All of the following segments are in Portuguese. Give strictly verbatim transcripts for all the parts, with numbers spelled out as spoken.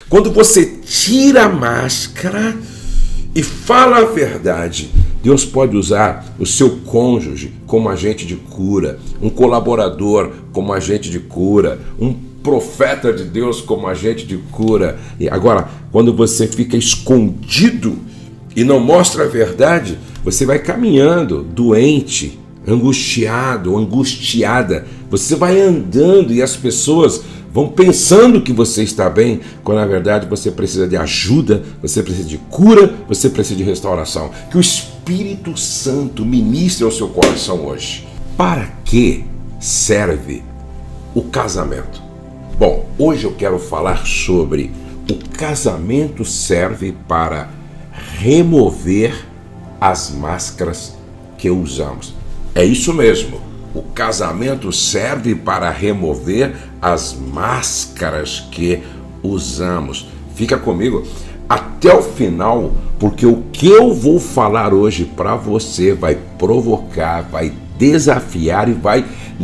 Quando você tira a máscara e fala a verdade, Deus pode usar o seu cônjuge como agente de cura, um colaborador como agente de cura, um profeta de Deus como agente de cura. E agora, quando você fica escondido e não mostra a verdade, você vai caminhando doente, angustiado, angustiada. Você vai andando e as pessoas vão pensando que você está bem, quando na verdade você precisa de ajuda, você precisa de cura, você precisa de restauração. Que o Espírito Santo ministre ao seu coração hoje. Para que serve o casamento? Bom, hoje eu quero falar sobre o casamento serve para remover as máscaras que usamos. É isso mesmo. O casamento serve para remover as máscaras que usamos. Fica comigo até o final, porque o que eu vou falar hoje para você vai provocar, vai desafiar e vai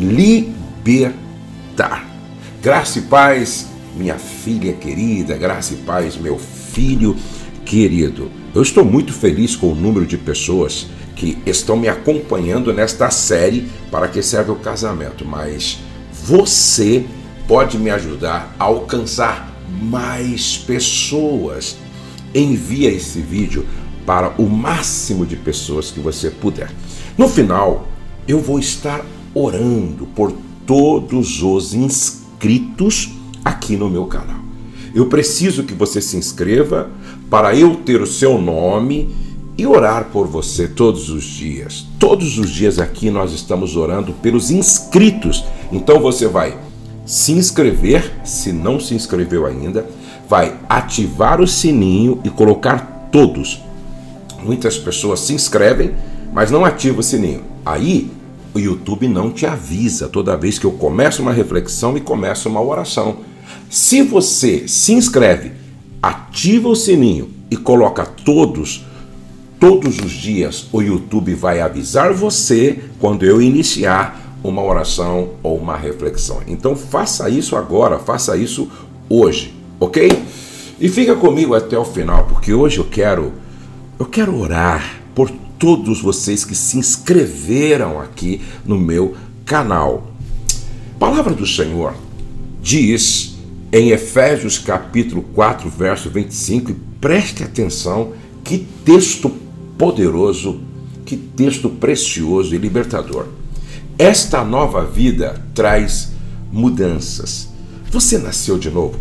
libertar. Graça e paz, minha filha querida, graça e paz, meu filho querido. Eu estou muito feliz com o número de pessoas que estão me acompanhando nesta série Para que serve o casamento, mas você pode me ajudar a alcançar mais pessoas. Envia esse vídeo para o máximo de pessoas que você puder. No final, eu vou estar orando por todos os inscritos aqui no meu canal. Eu preciso que você se inscreva para eu ter o seu nome e orar por você todos os dias. Todos os dias aqui nós estamos orando pelos inscritos. Então você vai se inscrever, se não se inscreveu ainda, vai ativar o sininho e colocar todos. Muitas pessoas se inscrevem, mas não ativam o sininho. Aí o YouTube não te avisa toda vez que eu começo uma reflexão e começo uma oração. Se você se inscreve, ativa o sininho e coloca todos, todos os dias o YouTube vai avisar você quando eu iniciar uma oração ou uma reflexão. Então faça isso agora, faça isso hoje, ok? E fica comigo até o final, porque hoje eu quero, eu quero orar por todos vocês que se inscreveram aqui no meu canal. A palavra do Senhor diz em Efésios capítulo quatro, verso vinte e cinco, e preste atenção, que texto poderoso, que texto precioso e libertador. Esta nova vida traz mudanças. Você nasceu de novo.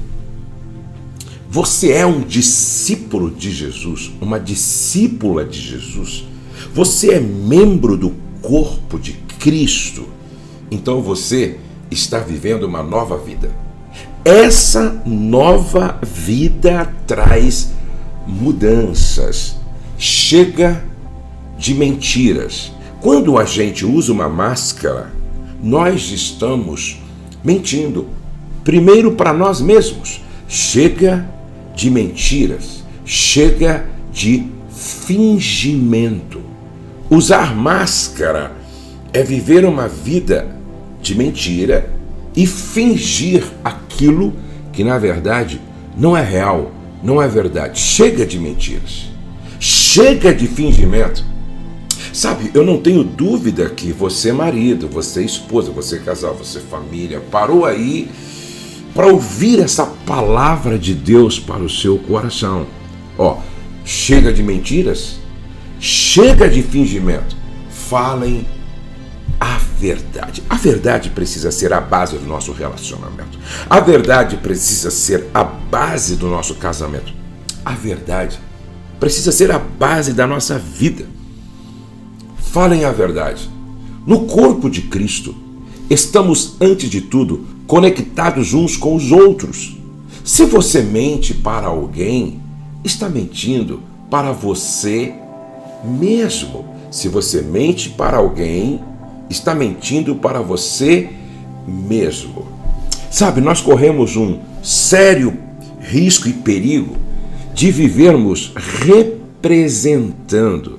Você é um discípulo de Jesus, uma discípula de Jesus. Você é membro do corpo de Cristo. Então você está vivendo uma nova vida. Essa nova vida traz mudanças. Chega de mentiras. Quando a gente usa uma máscara, nós estamos mentindo. Primeiro para nós mesmos. Chega de mentiras. Chega de fingimento. Usar máscara é viver uma vida de mentira e fingir aquilo que na verdade não é real, não é verdade. Chega de mentiras. Chega de fingimento. Sabe, eu não tenho dúvida que você marido, você esposa, você casal, você família, parou aí para ouvir essa palavra de Deus para o seu coração. Ó, chega de mentiras, chega de fingimento. Falem a verdade. A verdade precisa ser a base do nosso relacionamento. A verdade precisa ser a base do nosso casamento. A verdade precisa ser a base da nossa vida. Falem a verdade. No corpo de Cristo, estamos, antes de tudo, conectados uns com os outros. Se você mente para alguém, está mentindo para você mesmo. Se você mente para alguém, está mentindo para você mesmo. Sabe, nós corremos um sério risco e perigo de vivermos representando,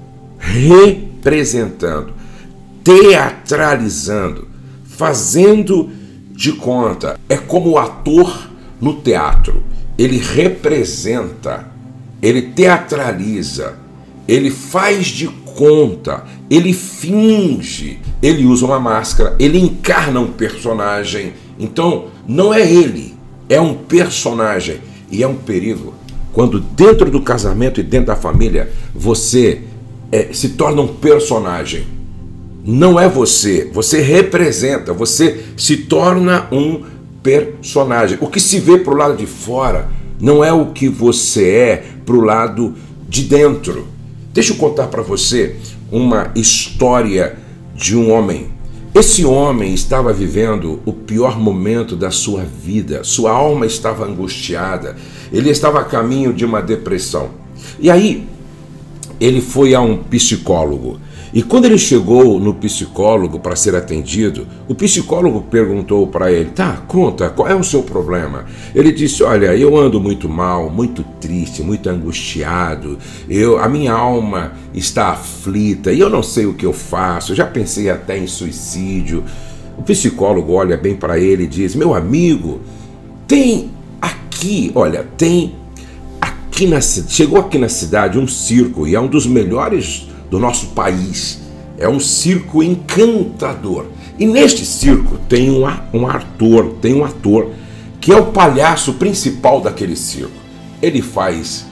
representando, teatralizando, fazendo de conta. É como o ator no teatro. ele representa, ele teatraliza, ele faz de conta, ele finge, ele usa uma máscara, ele encarna um personagem. Então, não é ele, é um personagem. E é um perigo quando dentro do casamento e dentro da família você é, se torna um personagem. Não é você, você representa, você se torna um personagem. O que se vê para o lado de fora não é o que você é para o lado de dentro. Deixa eu contar para você uma história de um homem. Esse homem estava vivendo o pior momento da sua vida, sua alma estava angustiada, ele estava a caminho de uma depressão. E aí, ele foi a um psicólogo. E quando ele chegou no psicólogo para ser atendido, o psicólogo perguntou para ele: tá, conta, qual é o seu problema? Ele disse: olha, eu ando muito mal, muito triste, muito angustiado, eu, a minha alma está aflita e eu não sei o que eu faço, eu já pensei até em suicídio. O psicólogo olha bem para ele e diz: meu amigo, tem aqui, olha, tem aqui na chegou aqui na cidade um circo e é um dos melhores do nosso país, é um circo encantador. E neste circo tem um, um ator, tem um ator que é o palhaço principal daquele circo. Ele faz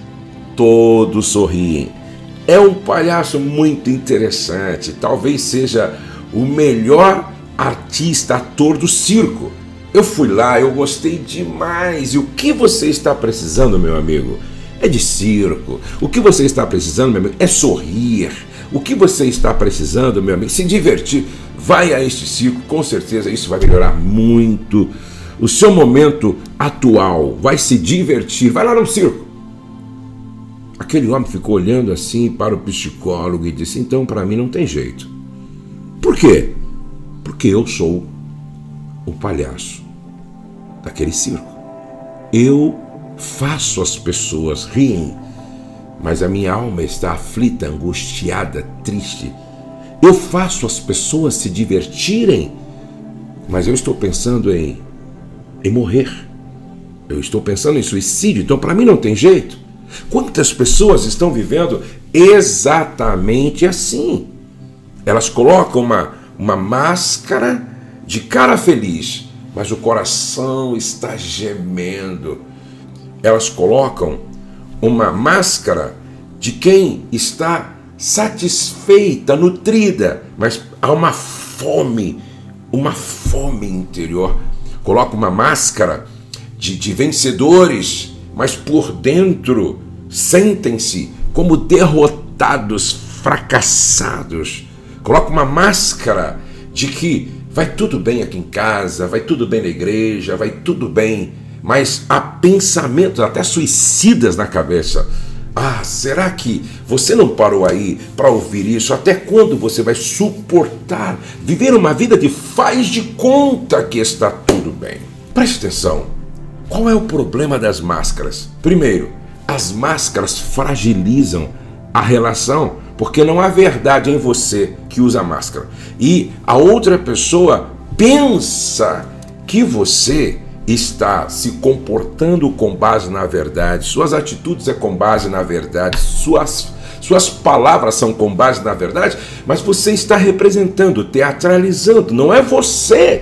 todos sorriem. É um palhaço muito interessante, talvez seja o melhor artista, ator do circo. Eu fui lá, eu gostei demais. E o que você está precisando, meu amigo? É de circo. O que você está precisando, meu amigo, é sorrir. O que você está precisando, meu amigo, se divertir. Vai a este circo, com certeza isso vai melhorar muito o seu momento atual. Vai se divertir, vai lá no circo. Aquele homem ficou olhando assim para o psicólogo e disse: então para mim não tem jeito. Por quê? Porque eu sou o palhaço daquele circo. Eu faço as pessoas rirem, mas a minha alma está aflita, angustiada, triste. Eu faço as pessoas se divertirem, mas eu estou pensando em, em morrer. Eu estou pensando em suicídio, então para mim não tem jeito. Quantas pessoas estão vivendo exatamente assim? Elas colocam uma, uma máscara de cara feliz, mas o coração está gemendo. Elas colocam uma máscara de quem está satisfeita, nutrida, mas há uma fome, uma fome interior. Coloca uma máscara de, de vencedores, mas por dentro sentem-se como derrotados, fracassados. Coloca uma máscara de que vai tudo bem aqui em casa, vai tudo bem na igreja, vai tudo bem, mas há pensamentos até suicidas na cabeça. Ah, será que você não parou aí para ouvir isso? Até quando você vai suportar viver uma vida de faz de conta que está tudo bem? Preste atenção. Qual é o problema das máscaras? Primeiro, as máscaras fragilizam a relação, porque não há verdade em você que usa máscara. E a outra pessoa pensa que você está se comportando com base na verdade, suas atitudes é com base na verdade, suas, suas palavras são com base na verdade, mas você está representando, teatralizando. Não é você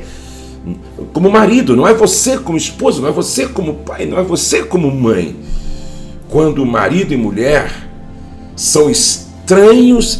como marido, não é você como esposo, não é você como pai, não é você como mãe. Quando marido e mulher são estranhos,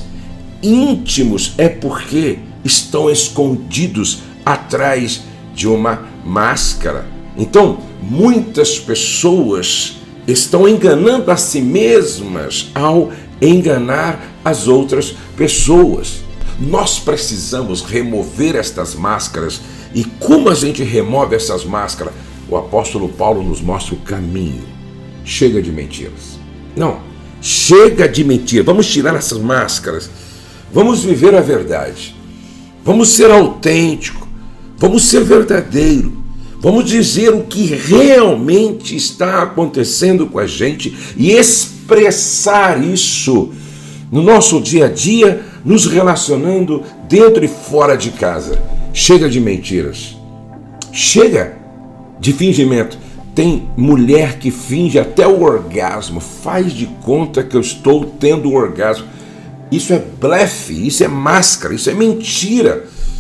íntimos, é porque estão escondidos atrás de uma máscara. Então, muitas pessoas estão enganando a si mesmas ao enganar as outras pessoas. Nós precisamos remover estas máscaras. E como a gente remove essas máscaras? O apóstolo Paulo nos mostra o caminho. Chega de mentiras. Não, chega de mentira. Vamos tirar essas máscaras. Vamos viver a verdade. Vamos ser autêntico. Vamos ser verdadeiro. Vamos dizer o que realmente está acontecendo com a gente e expressar isso no nosso dia a dia, nos relacionando dentro e fora de casa. Chega de mentiras. Chega de fingimento. Tem mulher que finge até o orgasmo, faz de conta que eu estou tendo um orgasmo. Isso é blefe, isso é máscara, isso é mentira.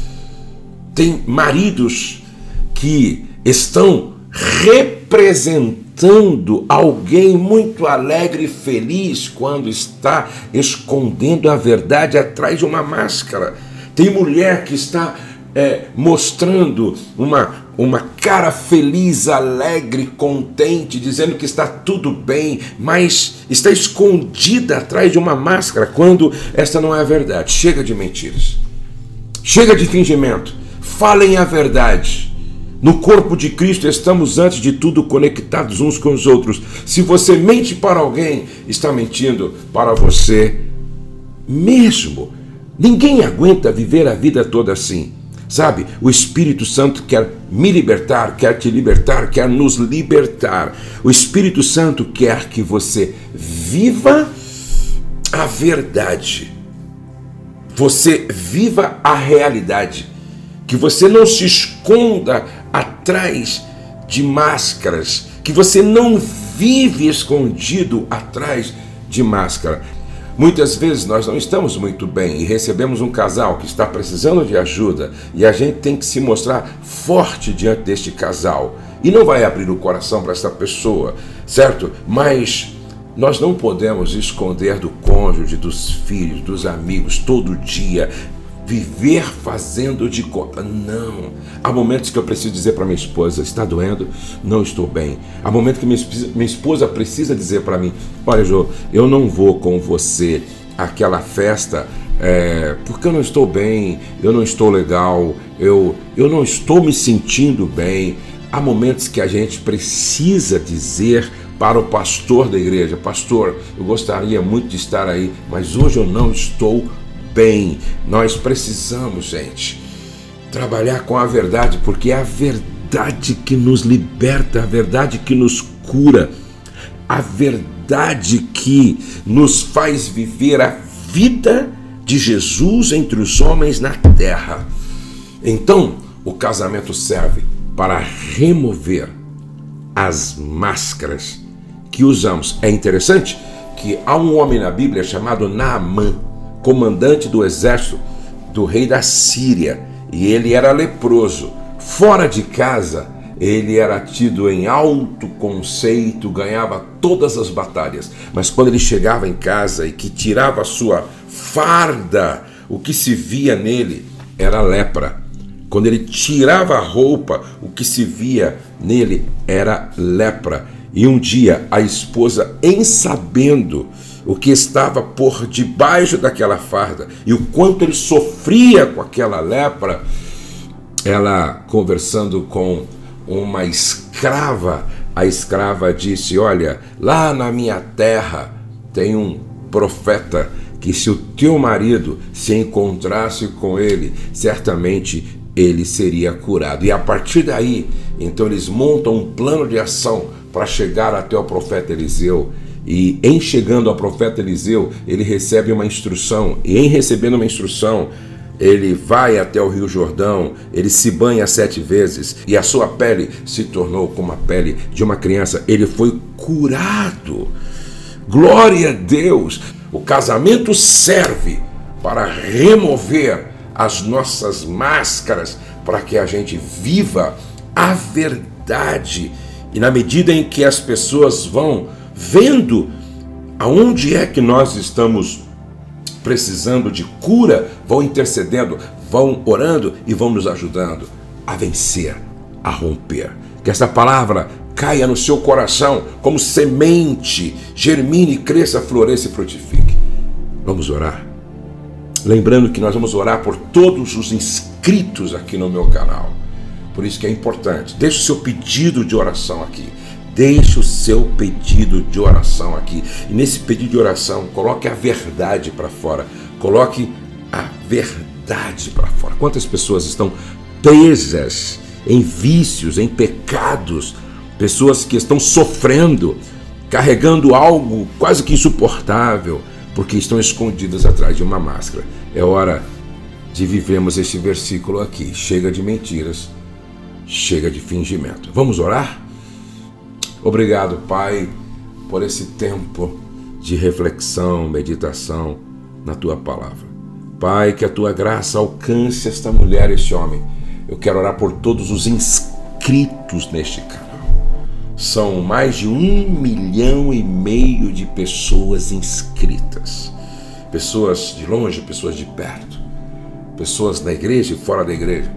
Tem maridos que estão representando alguém muito alegre e feliz quando está escondendo a verdade atrás de uma máscara. Tem mulher que está é, mostrando uma, uma cara feliz, alegre, contente, dizendo que está tudo bem, mas está escondida atrás de uma máscara quando esta não é a verdade. Chega de mentiras. Chega de fingimento. Falem a verdade. No corpo de Cristo estamos, antes de tudo, conectados uns com os outros. Se você mente para alguém, está mentindo para você mesmo. Ninguém aguenta viver a vida toda assim. Sabe, o Espírito Santo quer me libertar, quer te libertar, quer nos libertar. O Espírito Santo quer que você viva a verdade. Você viva a realidade. Que você não se esconda atrás de máscaras, que você não vive escondido atrás de máscara. Muitas vezes nós não estamos muito bem e recebemos um casal que está precisando de ajuda e a gente tem que se mostrar forte diante deste casal e não vai abrir o coração para essa pessoa, certo? Mas nós não podemos esconder do cônjuge, dos filhos, dos amigos todo dia. Viver fazendo de conta. Não. Há momentos que eu preciso dizer para minha esposa: está doendo? Não estou bem. Há momentos que minha esposa, minha esposa precisa dizer para mim: olha, Jô, eu não vou com você àquela festa é, porque eu não estou bem, eu não estou legal, eu, eu não estou me sentindo bem. Há momentos que a gente precisa dizer para o pastor da igreja: pastor, eu gostaria muito de estar aí, mas hoje eu não estou bem. Nós precisamos, gente, trabalhar com a verdade, porque é a verdade que nos liberta, a verdade que nos cura, a verdade que nos faz viver a vida de Jesus entre os homens na terra. Então, o casamento serve para remover as máscaras que usamos. É interessante que há um homem na Bíblia chamado Naamã, comandante do exército do rei da Síria, e ele era leproso. Fora de casa, ele era tido em alto conceito, ganhava todas as batalhas, mas quando ele chegava em casa e que tirava a sua farda, o que se via nele era lepra. Quando ele tirava a roupa, o que se via nele era lepra. E um dia a esposa, em sabendo o que estava por debaixo daquela farda e o quanto ele sofria com aquela lepra, ela, conversando com uma escrava, a escrava disse: olha, lá na minha terra tem um profeta que, se o teu marido se encontrasse com ele, certamente ele seria curado. E a partir daí, então eles montam um plano de ação para chegar até o profeta Eliseu. E em chegando ao profeta Eliseu, ele recebe uma instrução, e em recebendo uma instrução, ele vai até o Rio Jordão, ele se banha sete vezes, e a sua pele se tornou como a pele de uma criança. Ele foi curado. Glória a Deus! O casamento serve para remover as nossas máscaras, para que a gente viva a verdade. E na medida em que as pessoas vão vendo aonde é que nós estamos precisando de cura, vão intercedendo, vão orando e vão nos ajudando a vencer, a romper. Que essa palavra caia no seu coração como semente, germine, cresça, floresça e frutifique. Vamos orar. Lembrando que nós vamos orar por todos os inscritos aqui no meu canal. Por isso que é importante, deixe o seu pedido de oração aqui. Deixe o seu pedido de oração aqui. E nesse pedido de oração, coloque a verdade para fora. Coloque a verdade para fora. Quantas pessoas estão presas em vícios, em pecados? Pessoas que estão sofrendo, carregando algo quase que insuportável, porque estão escondidas atrás de uma máscara. É hora de vivermos este versículo aqui. Chega de mentiras, chega de fingimento. Vamos orar? Obrigado, Pai, por esse tempo de reflexão, meditação na Tua palavra. Pai, que a Tua graça alcance esta mulher, este homem. Eu quero orar por todos os inscritos neste canal. São mais de um milhão e meio de pessoas inscritas. Pessoas de longe, pessoas de perto. Pessoas na igreja e fora da igreja.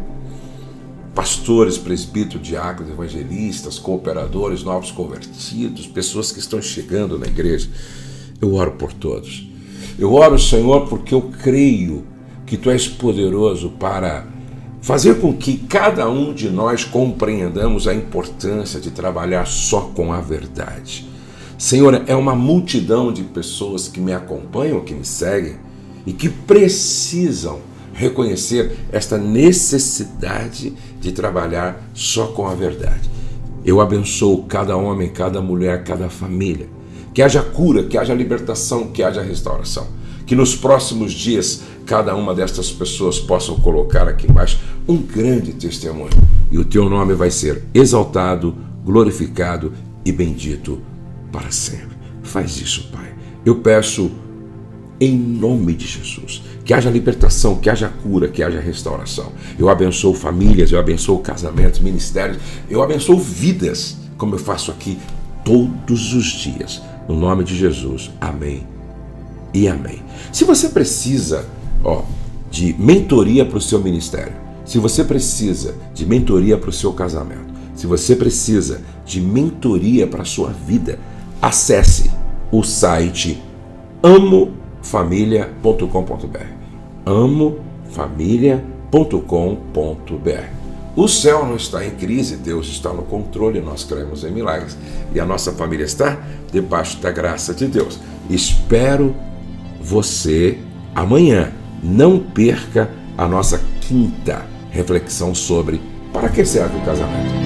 Pastores, presbíteros, diáconos, evangelistas, cooperadores, novos convertidos, pessoas que estão chegando na igreja. Eu oro por todos. Eu oro, Senhor, porque eu creio que Tu és poderoso para fazer com que cada um de nós compreendamos a importância de trabalhar só com a verdade. Senhor, é uma multidão de pessoas que me acompanham, que me seguem e que precisam reconhecer esta necessidade de trabalhar só com a verdade. Eu abençoo cada homem, cada mulher, cada família. Que haja cura, que haja libertação, que haja restauração. Que nos próximos dias cada uma destas pessoas possam colocar aqui embaixo um grande testemunho. E o Teu nome vai ser exaltado, glorificado e bendito para sempre. Faz isso, Pai. Eu peço em nome de Jesus. Que haja libertação, que haja cura, que haja restauração. Eu abençoo famílias, eu abençoo casamentos, ministérios, eu abençoo vidas, como eu faço aqui todos os dias. No nome de Jesus. Amém e amém. Se você precisa ó, de mentoria para o seu ministério, se você precisa de mentoria para o seu casamento, se você precisa de mentoria para a sua vida, acesse o site amo família ponto com ponto br. amo família ponto com ponto br. O céu não está em crise, Deus está no controle, nós cremos em milagres e a nossa família está debaixo da graça de Deus. Espero você amanhã. Não perca a nossa quinta reflexão sobre para que serve o casamento.